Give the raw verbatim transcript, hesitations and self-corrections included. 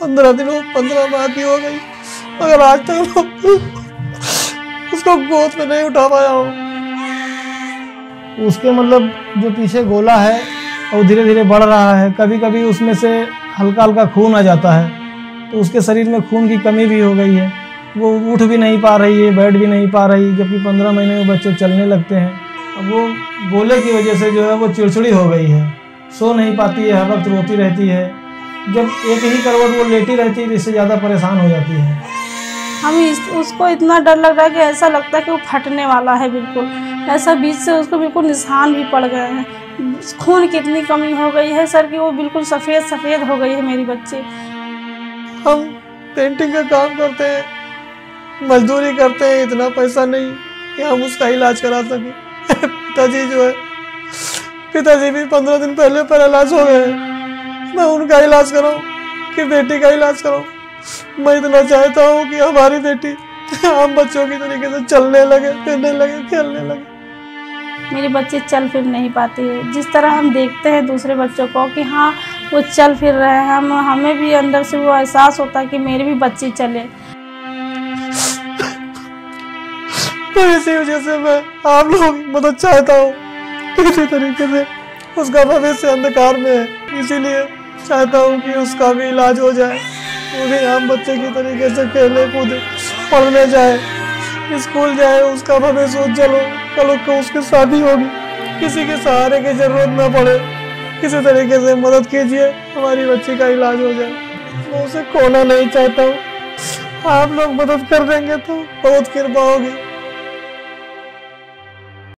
पंद्रह दिनों पंद्रह माह की हो गई, मगर आज तक उसको गोद में नहीं उठा पाया हूँ। उसके मतलब जो पीछे गोला है वो धीरे धीरे बढ़ रहा है, कभी कभी उसमें से हल्का हल्का खून आ जाता है, तो उसके शरीर में खून की कमी भी हो गई है। वो उठ भी नहीं पा रही है, बैठ भी नहीं पा रही, जबकि पंद्रह महीने में बच्चे चलने लगते हैं। अब वो गोले की वजह से जो है वो चिड़चिड़ी हो गई है, सो नहीं पाती है, हर वक्त रोती रहती है। जब एक ही करवट वो लेटी रहती है इससे ज़्यादा परेशान हो जाती है। हम इस, उसको इतना डर लग रहा है कि ऐसा लगता है कि वो फटने वाला है बिल्कुल, ऐसा बीच से उसको बिल्कुल निशान भी पड़ गए हैं। खून की इतनी कमी हो गई है सर कि वो बिल्कुल सफ़ेद सफ़ेद हो गई है मेरी बच्ची। हम पेंटिंग का काम करते हैं, मजदूरी करते हैं, इतना पैसा नहीं कि हम उसका इलाज करा सकें। पिताजी जो है पिताजी भी पंद्रह दिन पहले पैरालाइज हो गए हैं। मैं उनका इलाज कराऊं कि बेटी का इलाज कराऊं? मैं इतना चाहता हूं कि हमारी बेटी आम बच्चों की तरीके से चलने लगे, फिरने लगे, खेलने लगे। मेरी बच्ची चल फिर नहीं पाती है। जिस तरह हम देखते हैं दूसरे बच्चों को कि हाँ वो चल फिर रहे हैं, हम हमें भी अंदर से वो एहसास होता है कि मेरी भी बच्ची चले। तो इसी वजह से मैं आप लोगों की मदद चाहता हूँ। किसी तरीके से उसका भविष्य अंधकार में है, इसीलिए चाहता हूँ कि उसका भी इलाज हो जाए, वो भी आम बच्चे की तरीके से खेले कूदे, पढ़ने जाए, स्कूल जाए, उसका भविष्य उज्जवल हो। कल को उसकी शादी होगी, किसी के सहारे की जरूरत ना पड़े। किसी तरीके से मदद कीजिए, हमारी बच्ची का इलाज हो जाए। मैं उसे खोना नहीं चाहता हूँ, आप लोग मदद कर देंगे तो बहुत कृपा होगी।